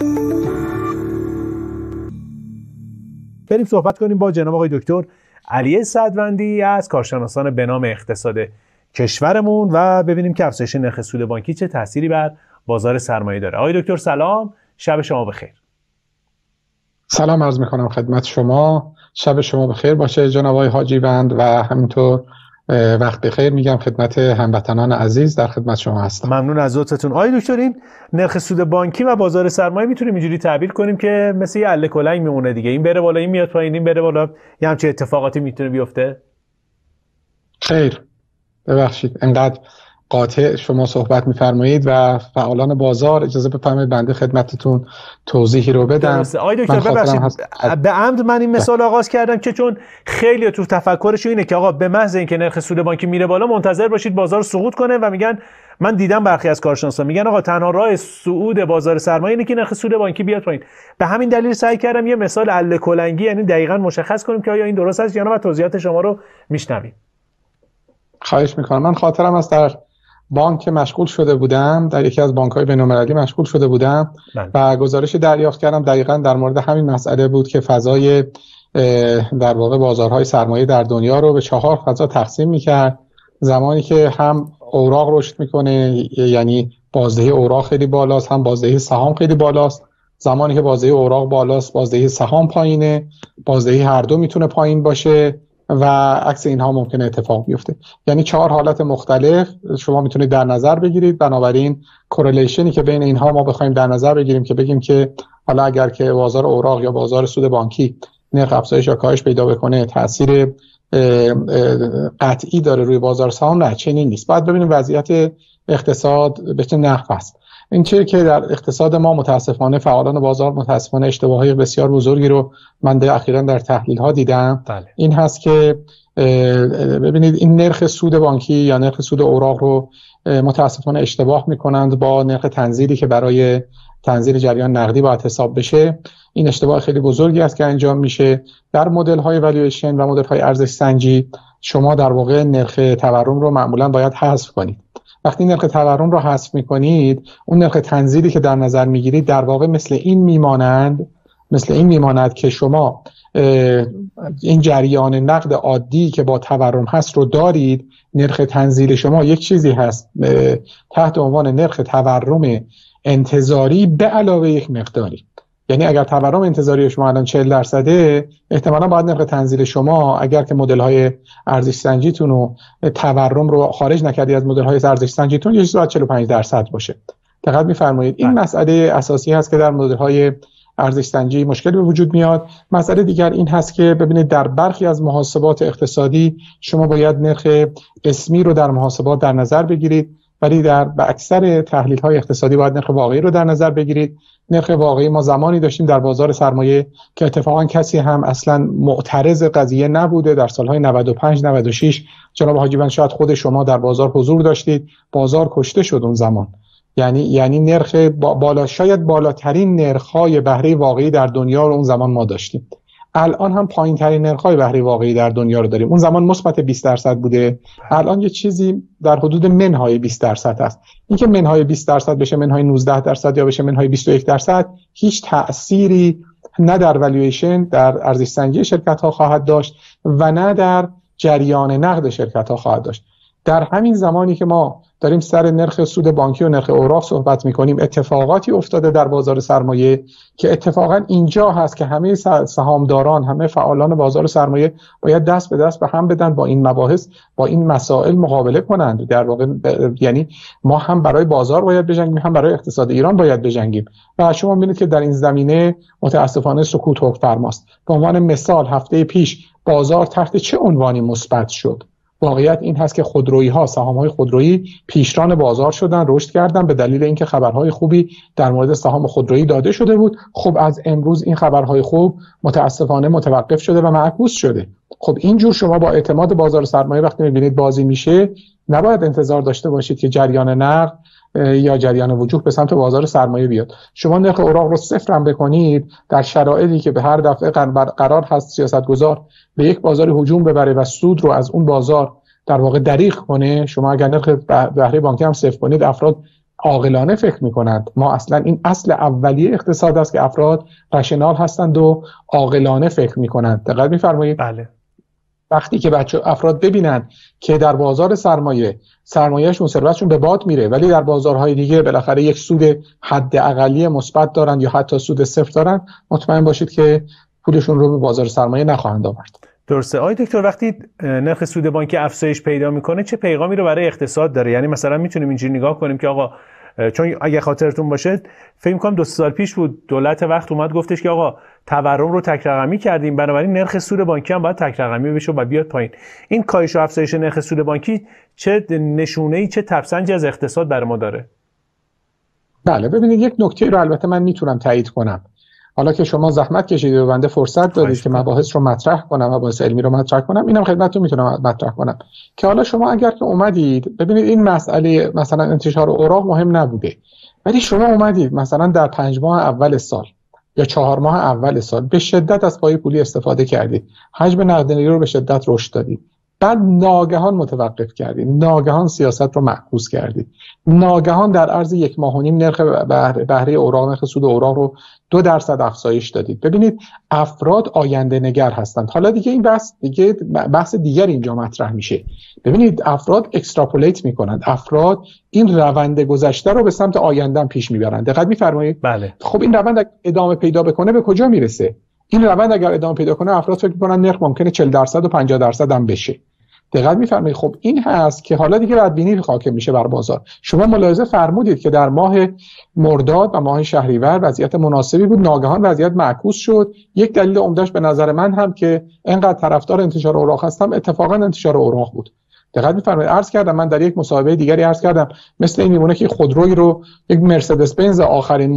بریم صحبت کنیم با جناب آقای دکتر علی سعدوندی از کارشناسان به نام اقتصاد کشورمون و ببینیم که افزایش نرخ سود بانکی چه تأثیری بر بازار سرمایه داره. آقای دکتر سلام، شب شما بخیر. سلام عرض میکنم خدمت شما، شب شما بخیر باشه جناب آقای حاجی بند و همینطور وقت بخیر میگم خدمت هموطنان عزیز، در خدمت شما هستم. ممنون از لطفتون. آقای دکتر این نرخ سود بانکی و بازار سرمایه میتونیم اینجوری تعبیر کنیم که مثل یه اله کلنگ میمونه دیگه، این بره بالا این میاد پایین، این بره بالا، یه همچین اتفاقاتی میتونه بیفته؟ خیر، ببخشید انقدر قاطع شما صحبت میفرمایید و فعالان بازار اجازه بفرمایید بنده خدمتتون توضیحی رو بدم. آقای دکتر ببخشید به عمد من این مثال آغاز کردم که چون خیلی تو تفکرشون اینه که آقا به محض اینکه نرخ سود بانکی میره بالا منتظر باشید بازار سقوط کنه و میگن، من دیدم برخی از کارشناسان میگن آقا تنها راه صعود بازار سرمایه اینه که نرخ سود بانکی بیاد پایین. به همین دلیل سعی کردم یه مثال اله کلنگی یعنی دقیقاً مشخص کنیم که آیا این درست است یا نه و توضیحات شما رو میشنویم. خواهش میکنم. من خاطرم است در بانک مشغول شده بودم، در یکی از بانک‌های بین‌المللی مشغول شده بودم و گزارش دریافت کردم دقیقاً در مورد همین مسئله بود که فضای در واقع بازارهای سرمایه در دنیا رو به 4 فضا تقسیم می‌کرد. زمانی که هم اوراق رشد می‌کنه یعنی بازدهی اوراق خیلی بالاست، هم بازدهی سهام خیلی بالاست. زمانی که بازدهی اوراق بالاست بازدهی سهام پایینه، بازدهی هر دو میتونه پایین باشه و عکس اینها ممکنه اتفاق بیفته. یعنی 4 حالت مختلف شما میتونید در نظر بگیرید. بنابراین کورلیشنی که بین اینها ما بخوایم در نظر بگیریم که بگیم که حالا اگر که بازار اوراق یا بازار سود بانکی نرخ افزایش یا کاهش پیدا بکنه تاثیر قطعی داره روی بازار سهام، نه چنین نیست. باید ببینیم وضعیت اقتصاد به چه نحو است. این چیزی که در اقتصاد ما متاسفانه فعالان بازار متاسفانه اشتباهات بسیار بزرگی رو من اخیراً در تحلیل ها دیدم. این هست که ببینید این نرخ سود بانکی یا نرخ سود اوراق رو متاسفانه اشتباه میکنند با نرخ تنزیلی که برای تنزیل جریان نقدی باید حساب بشه. این اشتباه خیلی بزرگی است که انجام میشه. در مدل های والویشن و مدل های ارزش سنجی شما در واقع نرخ تورم رو معمولاً باید حذف کنید. وقتی نرخ تورم رو حذف میکنید اون نرخ تنزیلی که در نظر میگیرید در واقع مثل این میماند که شما این جریان نقد عادی که با تورم هست رو دارید. نرخ تنزیل شما یک چیزی هست تحت عنوان نرخ تورم انتظاری به علاوه یک مقداری. یعنی اگر تورم انتظاری شما الان 40% احتمالاً باید نرخ تنزیل شما اگر که مدل‌های ارزش سنجیتون و تورم رو خارج نکردی از مدل‌های ارزش سنجیتون یه چیزی 45% باشه. دقت می‌فرمایید این مسئله اساسی هست که در مدل‌های ارزش سنجی مشکل به وجود میاد. مسئله دیگر این هست که ببینید در برخی از محاسبات اقتصادی شما باید نرخ اسمی رو در محاسبات در نظر بگیرید، ولی در اکثر تحلیل‌های اقتصادی باید نرخ واقعی رو در نظر بگیرید. نرخ واقعی ما زمانی داشتیم در بازار سرمایه که اتفاقا کسی هم اصلا معترض قضیه نبوده. در سالهای 95 96 جناب حاجی بند شاید خود شما در بازار حضور داشتید، بازار کشته شد اون زمان. یعنی نرخ بالا، شاید بالاترین نرخ‌های بهره واقعی در دنیا رو اون زمان ما داشتیم. الان هم پایین‌ترین نرخ‌های بهره واقعی در دنیا رو داریم. اون زمان مثبت 20% بوده، الان یه چیزی در حدود منهای 20% است. اینکه منهای 20% بشه منهای 19% یا بشه منهای 21% هیچ تأثیری نه در والویشن در ارزش سنجی شرکت‌ها خواهد داشت و نه در جریان نقد شرکت‌ها خواهد داشت. در همین زمانی که ما داریم سر نرخ سود بانکی و نرخ اوراق صحبت می‌کنیم اتفاقاتی افتاده در بازار سرمایه که اتفاقا اینجا هست که همه سهامداران، همه فعالان بازار سرمایه باید دست به دست به هم بدن، با این مباحث، با این مسائل مقابله کنند. در واقع یعنی ما هم برای بازار باید بجنگیم، هم برای اقتصاد ایران باید بجنگیم و شما می‌بینید که در این زمینه متأسفانه سکوت حکم‌فرماست. به عنوان مثال هفته پیش بازار تحت چه عنوانی مثبت شد؟ واقعیت این هست که خودرویی‌ها، سهام‌های خودرویی پیشران بازار شدن، رشد کردن به دلیل اینکه خبرهای خوبی در مورد سهام خودرویی داده شده بود. خب از امروز این خبرهای خوب متاسفانه متوقف شده و معکوس شده. خب اینجور شما با اعتماد بازار سرمایه وقتی می‌بینید بازی میشه نباید انتظار داشته باشید که جریان نقد یا جریان وجوه به سمت بازار سرمایه بیاد. شما نرخ اوراق رو صفر هم بکنید در شرایطی که به هر دفعه قرار هست سیاستگزار به یک بازار هجوم ببره و سود رو از اون بازار در واقع دریغ کنه، شما اگر نرخ بهره بانکی هم صفر کنید افراد عاقلانه فکر میکنند. ما اصلا این اصل اولیه اقتصاد است که افراد رشنال هستند و عاقلانه فکر میکنند. دقت میفرمایید؟ بله. وقتی که افراد ببینن که در بازار سرمایه‌شون ثروتشون به باد میره، ولی در بازارهای دیگه بالاخره یک سود حد اقلی مثبت دارن یا حتی سود صفر دارن، مطمئن باشید که پولشون رو به بازار سرمایه نخواهند آورد. درسته. آقای دکتر، وقتی نرخ سود بانکی افزایش پیدا میکنه چه پیغامی رو برای اقتصاد داره؟ یعنی مثلا میتونیم اینجوری نگاه کنیم که آقا، چون اگه خاطرتون باشه فکر می‌کنم 2 سال پیش بود دولت وقت اومد گفتش که آقا تورم رو تک رقمی کردیم، بنابراین نرخ سود بانکی هم باید تک رقمی بشه و بیاد پایین. این کاهش و افزایش نرخ سود بانکی چه نشونه‌ای، چه تبسنجی از اقتصاد برای ما داره؟ بله، ببینید یک نکته رو البته من میتونم تایید کنم. حالا که شما زحمت کشیدید و بنده فرصت دادید که مباحث رو مطرح کنم، مباحث علمی رو مطرح کنم، اینم خدمتتون میتونم مطرح کنم که حالا شما اگر که اومدید ببینید این مسئله مثلا انتشار اوراق مهم نبوده، ولی شما اومدید مثلا در 5 ماه اول سال یا 4 ماه اول سال به شدت از پای پولی استفاده کردید، حجم نقدینگی رو به شدت رشد دادید، بعد ناگهان متوقف کردید، ناگهان سیاست رو معکوس کردید، ناگهان در عرض 1 ماه و نیم نرخ بهره اوراق، نرخ سود اوراق رو 2% افزایش دادید. ببینید افراد آینده نگر هستند. حالا دیگه این بحث دیگر اینجا مطرح میشه. ببینید افراد اکستراپولیت میکنند، افراد این روند گذشته رو به سمت آینده پیش میبرند. دقت میفرمایید؟ بله. خب این روند ادامه پیدا بکنه به کجا میرسه؟ این روند اگر ادامه پیدا کنه افراد فکر میکنن نرخ ممکنه 40% و 50% هم بشه. دقت می‌فرمایید؟ خب این هست که حالا دیگه بدبینی حاکم میشه بر بازار. شما ملاحظه فرمودید که در ماه مرداد و ماه شهریور وضعیت مناسبی بود، ناگهان وضعیت معکوس شد. یک دلیل عمدهش به نظر من هم که اینقدر طرفدار انتشار اوراق هستم اتفاقا انتشار اوراق بود. دقت می‌فرمایید؟ عرض کردم، من در یک مصاحبه دیگری عرض کردم مثل این میمونه که خودرویی رو، یک مرسدس بنز آخرین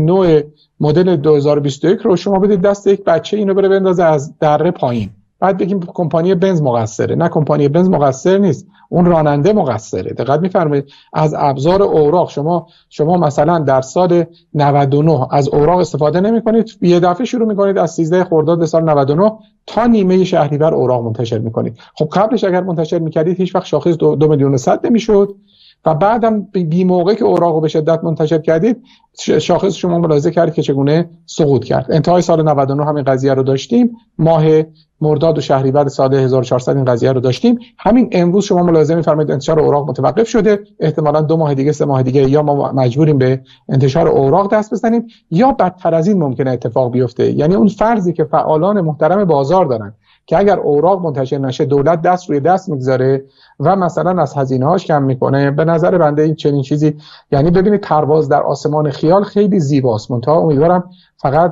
مدل 2021 رو شما بدید دست یک بچه، اینو بره بندازه از دره پایین، بعد بگیم کمپانی بنز مقصره. نه، کمپانی بنز مقصر نیست، اون راننده مقصره. دقت می‌فرمایید؟ از ابزار اوراق شما مثلا در سال 99 از اوراق استفاده نمی‌کنید، یه دفعه شروع می‌کنید از 13 خرداد سال 99 تا نیمه شهریور اوراق منتشر می‌کنید. خب قبلش اگر منتشر می‌کردید هیچ وقت شاخص 2 میلیون صد نمی‌شد و بعدم بی موقع که اوراق رو به شدت منتشر کردید شاخص شما ملاحظه کردید که چگونه سقوط کرد. انتهای سال 99 همین قضیه رو داشتیم، ماه مرداد و شهریور سال 1400 این قضیه رو داشتیم. همین امروز شما ملاحظه می‌فرمایید انتشار اوراق متوقف شده، احتمالاً 2 ماه دیگه 3 ماه دیگه یا ما مجبوریم به انتشار اوراق دست بزنیم یا بدتر از این ممکنه اتفاق بیفته. یعنی اون فرضی که فعالان محترم بازار دارن که اگر اوراق منتشر نشه دولت دست روی دست میگذاره و مثلا از هزینه‌هاش کم میکنه، به نظر بنده این چنین چیزی، یعنی ببینید پرواز در آسمان خیال خیلی زیباست، منتها امیدوارم فقط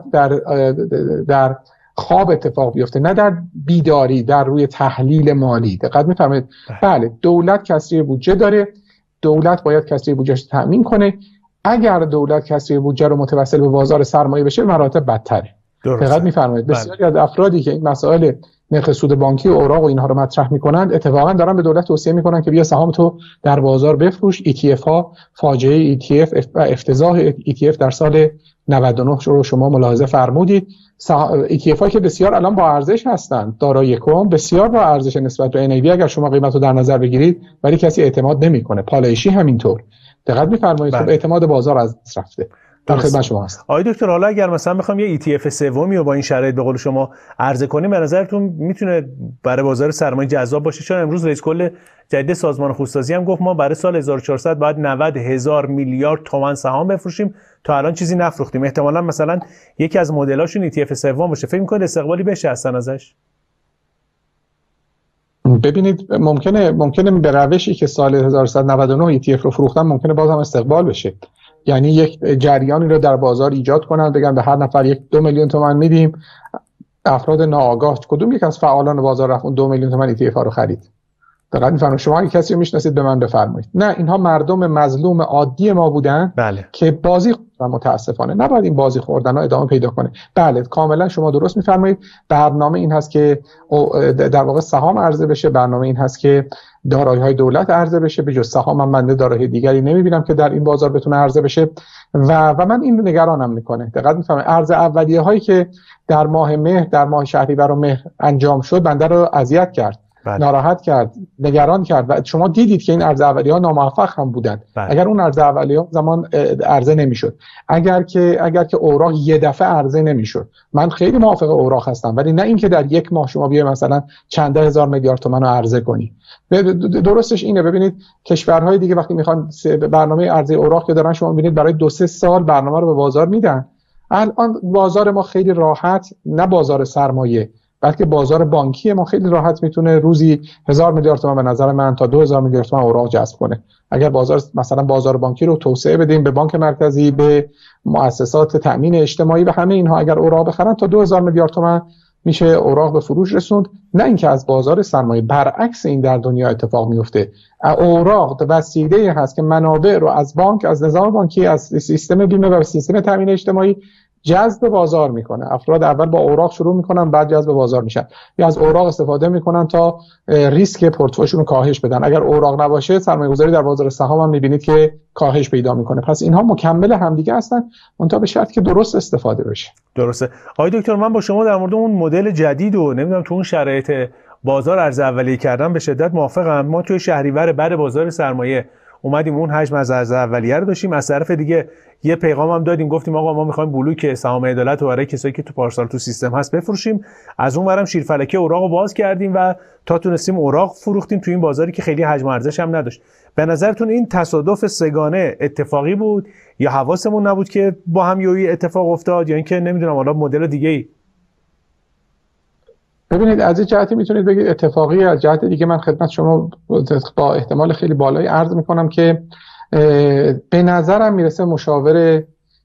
در خواب اتفاق بیفته، نه در بیداری، در روی تحلیل مالی. دقت می‌فرمایید؟ بله، دولت کسری بودجه داره، دولت باید کسری بودجهش تامین کنه. اگر دولت کسری بودجه رو متوسل به بازار سرمایه بشه مراتب بدتره. دقت می‌فرمایید؟ بسیاری از افرادی که این مسائل نرخ سود بانکی و اوراق و اینها رو مطرح می‌کنند اتفاقا دارن به دولت توصیه می‌کنن که بیا سهام تو در بازار بفروش. ETF ها، فاجعه ETF و افتضاح ETF در سال 99 رو شما ملاحظه فرمودید. ETF هایی که بسیار الان با ارزش هستند، دارایی کم بسیار با ارزش نسبت به NAV اگر شما قیمت رو در نظر بگیرید، ولی کسی اعتماد نمی‌کنه. پالایشی همینطور. دقت می‌فرمایید؟ خب اعتماد بازار از دست رفته. در خدمت شما هستم. آقای دکتر، حالا اگر مثلا بخوام یه ETF سومی رو با این شرایط به قول شما عرضه کنیم، به نظرتون میتونه برای بازار سرمایه جذاب باشه؟ چون امروز رئیس کل جدید سازمان خودسازی هم گفت ما برای سال 1400 باید 90,000 میلیارد تومان سهام بفروشیم، تا الان چیزی نفروختیم. احتمالاً مثلا یکی از مدلاشون ETF سوم باشه. فکر می‌کنید استقبالی بشه اصلا ازش؟ ببینید ممکنه به روشی که سال 1399 ETF رو فروختن ممکنه باز هم استقبال بشه. یعنی یک جریانی رو در بازار ایجاد کنن، بگن به هر نفر 2 میلیون تومان میدیم، افراد ناآگاه کدوم یک از فعالان بازار رفت اون 2 میلیون تومان ETF ها رو خرید. دقیقاً میفهمم. شما اگه کسی رو میشناسید به من بفرمایید. نه، اینها مردم مظلوم عادی ما بودن. بله. که بازی خوردن. متاسفانه نباید این بازی خوردن ها ادامه پیدا کنه. بله، کاملا شما درست میفرمایید. برنامه این هست که در واقع سهام عرضه بشه، برنامه این هست که دارایی‌های دولت عرضه بشه. به جز سهام من بنده دارایی دیگری نمیبینم که در این بازار بتونه عرضه بشه و من این نگرانم میکنه. دقیقاً میفهمید؟ ارز اولیه هایی که در ماه مهر، در ماه شهریور و مهر انجام شد بنده رو اذیت کرد. ناراحت کرد، نگران کرد و شما دیدید که این ارز اولیه‌ها ناموفق هم بودند. اگر اون ارز اولیه‌ها زمان عرضه نمی‌شد، اگر که اوراق یه دفعه عرضه نمی‌شد، من خیلی موافق اوراق هستم، ولی نه اینکه در یک ماه شما بیاید مثلا چند ده هزار میلیارد تومان رو عرضه کنی. درستش اینه. ببینید کشورهای دیگه وقتی میخوان برنامه عرضه اوراق که دارن، شما می‌بینید برای 2-3 سال برنامه رو به بازار میدن. الان بازار ما خیلی راحت، نه بازار سرمایه بلکه بازار بانکی ما خیلی راحت میتونه روزی 1000 میلیارد تومان به نظر من تا 2000 میلیارد تومان اوراق جذب کنه. اگر مثلا بازار بانکی رو توسعه بدیم، به بانک مرکزی، به مؤسسات تأمین اجتماعی و همه اینها اگر اوراق بخرن تا 2000 میلیارد تومان میشه اوراق به فروش رسوند. نه اینکه از بازار سرمایه. برعکس این در دنیا اتفاق میفته. اوراق وسیله هست که منابع رو از بانک، از نظام بانکی، از سیستم بیمه و سیستم تأمین اجتماعی جذب بازار میکنه. افراد اول با اوراق شروع میکنن، بعد جذب بازار میشن، یا از اوراق استفاده میکنن تا ریسک پورتفولیوشون رو کاهش بدن. اگر اوراق نباشه، سرمایه‌گذاری در بازار سهام هم میبینید که کاهش پیدا میکنه. پس اینها مکمل همدیگه هستن، منتها به شرطی که درست استفاده بشه. درسته. آقای دکتر، من با شما در مورد اون مدل جدید و نمیدونم تو اون شرایط بازار ارز اولیه کردن به شدت موافقم. ما توی شهریور بعد بازار سرمایه اومدیم اون حجم از ارز اولیه رو داشتیم، از طرف دیگه یه پیغام هم دادیم، گفتیم آقا ما می‌خوایم بلوک سهام عدالت رو برای کسایی که تو پارسال تو سیستم هست بفروشیم. از اون ورم شیرفلکه اوراقو باز کردیم و تا تونستیم اوراق فروختیم تو این بازاری که خیلی حجم ارزش هم نداشت. به نظرتون این تصادف سگانه اتفاقی بود یا حواسمون نبود که با هم یوی اتفاق افتاد، یا اینکه نمیدونم حالا مدل دیگه‌ای؟ ببینید از این جهتی میتونید بگید اتفاقی، از جهت دیگه من خدمت شما با احتمال خیلی بالایی عرض میکنم که به نظرم میرسه مشاور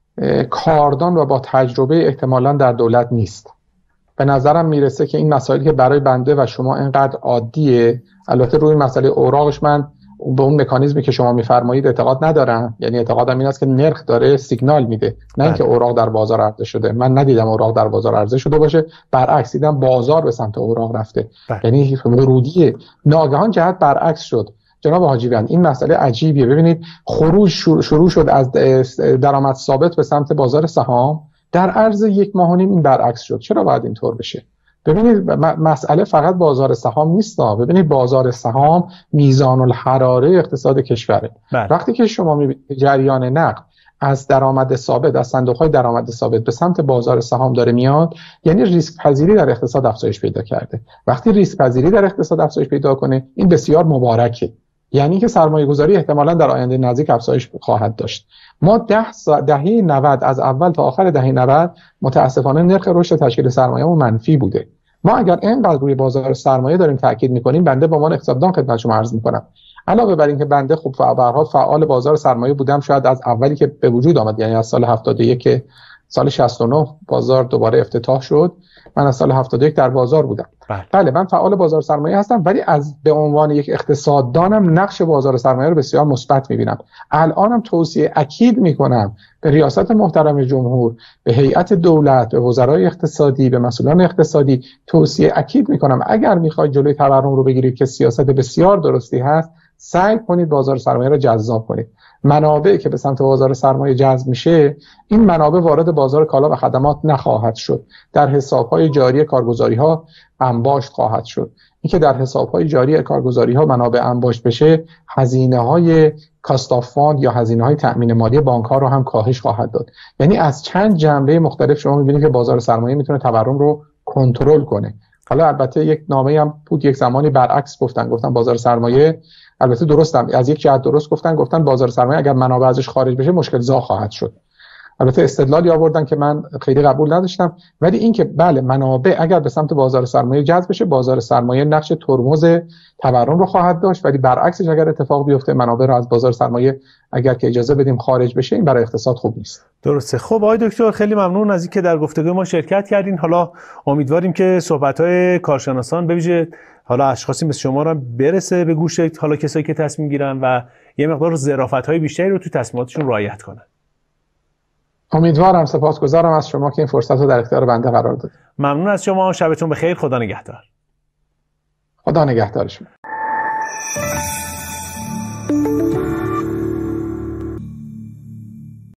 کاردان و با تجربه احتمالاً در دولت نیست. به نظرم میرسه که این مسائلی که برای بنده و شما اینقدر عادیه، البته روی مسئله اوراقش من به اون مکانیزمی که شما میفرمایید اعتقاد ندارم. یعنی اعتقادم این است که نرخ داره سیگنال میده، نه اینکه اوراق در بازار عرضه شده. من ندیدم اوراق در بازار عرضه شده باشه، برعکس دیدم بازار به سمت اوراق رفته. یعنی ورودی ناگهان جهت برعکس شد. جناب حاجی‌بند، این مسئله عجیبیه. ببینید خروج شروع شد از درآمد ثابت به سمت بازار سهام، در عرض 1 ماه و نیم این برعکس شد. چرا باید اینطور بشه؟ ببینید مسئله فقط بازار سهام نیست. ببینید بازار سهام میزان الحراره اقتصاد کشوره. وقتی که شما میبینید جریان نقد از درآمد ثابت، از صندوق‌های درآمد ثابت به سمت بازار سهام داره میاد، یعنی ریسک پذیری در اقتصاد افزایش پیدا کرده. وقتی ریسک پذیری در اقتصاد افزایش پیدا کنه، این بسیار مبارکه. یعنی که سرمایه‌گذاری احتمالاً در آینده نزدیک افزایش خواهد داشت. ما دهه 90 از اول تا آخر دهه 90 متاسفانه نرخ رشد تشکیل سرمایه‌مون منفی بوده. ما اگر اینقدر روی بازار سرمایه داریم تاکید می‌کنیم، بنده به عنوان اقتصاددان خدمت شما عرض می‌کنم، علاوه بر اینکه بنده خب به هر حال فعال بازار سرمایه بودم، شاید از اولی که به وجود آمد، یعنی از سال 71 که سال 69 بازار دوباره افتتاح شد، من از سال 71 در بازار بودم. بله من فعال بازار سرمایه هستم، ولی به عنوان یک اقتصاددانم نقش بازار سرمایه رو بسیار مثبت می‌بینم. الانم توصیه اکید می‌کنم به ریاست محترم جمهور، به هیئت دولت، به وزرای اقتصادی، به مسئولان اقتصادی توصیه اکید می‌کنم اگر می‌خواید جلوی تورم رو بگیرید که سیاست بسیار درستی هست، سعی کنید بازار سرمایه رو جذاب کنید. منابعی که به سمت بازار سرمایه جذب میشه، این منابع وارد بازار کالا و خدمات نخواهد شد. در حساب‌های جاری کارگزاری‌ها انباشت خواهد شد. این که در حساب‌های جاری کارگزاری‌ها منابع انباشت بشه، هزینه‌های کاست آف فاند یا هزینه‌های تأمین مالی بانک‌ها رو هم کاهش خواهد داد. یعنی از چند جنبه مختلف شما می‌بینید که بازار سرمایه میتونه تورم رو کنترل کنه. حالا البته یک نامه هم بود یک زمانی برعکس گفتن بازار سرمایه، البته درستم از یک جهت درست گفتن بازار سرمایه اگر منابع ازش خارج بشه مشکل زا خواهد شد. البته استدلالی آوردن که من خیلی قبول نداشتم، ولی این که بله منابع اگر به سمت بازار سرمایه جذب بشه، بازار سرمایه نقش ترمز تورم رو خواهد داشت، ولی برعکسش اگر اتفاق بیفته منابع رو از بازار سرمایه اگر که اجازه بدیم خارج بشه، این برای اقتصاد خوب نیست. درسته. خب آقای دکتر خیلی ممنون از اینکه در گفتگوی ما شرکت کردین. حالا امیدواریم که صحبت‌های کارشناسان به ویژه حالا اشخاصی مثل شما رو برسه به گوش حالا کسایی که تصمیم گیرن و یه مقدار ظرافت‌های بیشتری رو تو تصمیماتشون رعایت کنن. امیدوارم. سپاسگزارم از شما که این فرصت رو در اختیار بنده قرار دادید. ممنون از شما. شبتون بخیر. خدا نگهدار. خدا نگهدار شما.